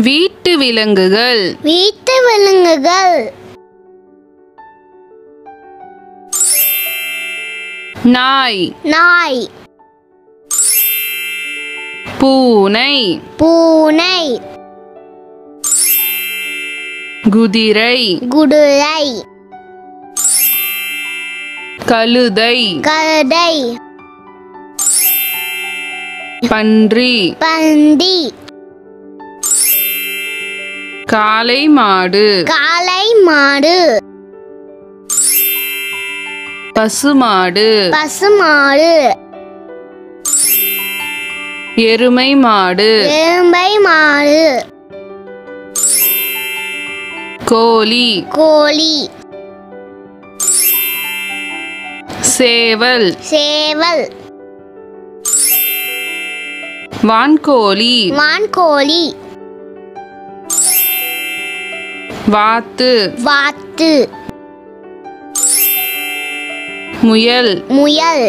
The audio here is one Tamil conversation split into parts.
வீட்டு விலங்குகள். வீட்டு விலங்குகள். நாய். நாய். பூனை. பூனை. குதிரை. குதிரை. கழுதை. கழுதை. பன்றி. பன்றி. காளை மாடு. காளை மாடு. பசுமாடு. பசுமாடு. எருமை மாடு. எருமை மாடு. கோழி. கோழி. சேவல். சேவல். வான்கோழி. வான்கோழி. வாத்து. வாத்து. முயல். முயல்.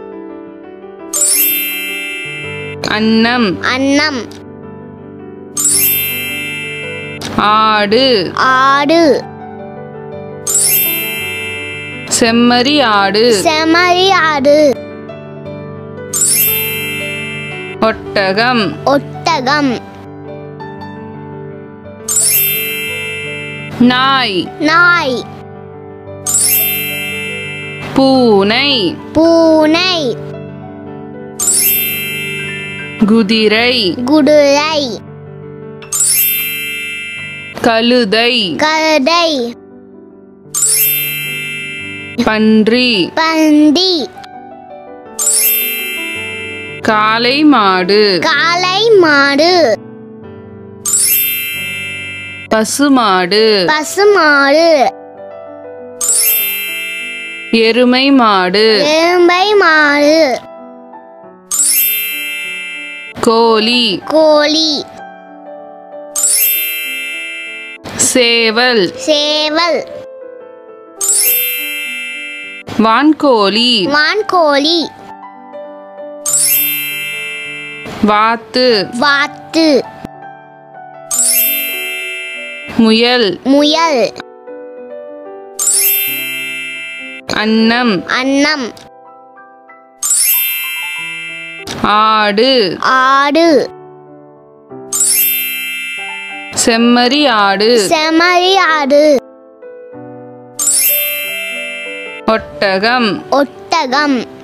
அன்னம். அன்னம். ஆடு. ஆடு. செம்மறி ஆடு. செம்மறி ஆடு. ஒட்டகம். ஒட்டகம். நாய். நாய். பூனை. பூனை. குதிரை. குதிரை. கழுதை. கழுதை. பன்றி. பன்றி. காளை மாடு. காளை மாடு. பசுமாடு. பசுமாடு. எருமை மாடு. எருமை மாடு. கோழி. கோழி. சேவல். சேவல். வான்கோழி. வான்கோழி. வாத்து. வாத்து. முயல். முயல். அன்னம். அன்னம். ஆடு. ஆடு. செம்மறி ஆடு. செம்மறி ஆடு. ஒட்டகம். ஒட்டகம்.